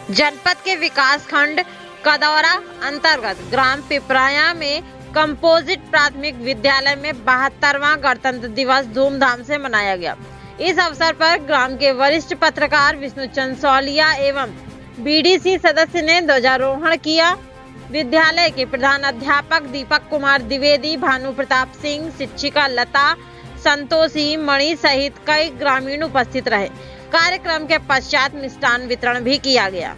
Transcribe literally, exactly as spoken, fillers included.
जनपद के विकास खंड कदौरा अंतर्गत ग्राम पिपराया में कंपोजिट प्राथमिक विद्यालय में बहत्तरवां गणतंत्र दिवस धूमधाम से मनाया गया। इस अवसर पर ग्राम के वरिष्ठ पत्रकार विष्णुचंद सौलिया एवं बीडीसी सदस्य ने ध्वजारोहण किया। विद्यालय के प्रधान अध्यापक दीपक कुमार द्विवेदी, भानु प्रताप सिंह, शिक्षिका लता, संतोषी, मणि सहित कई ग्रामीण उपस्थित रहे। कार्यक्रम के पश्चात मिष्टान वितरण भी किया गया।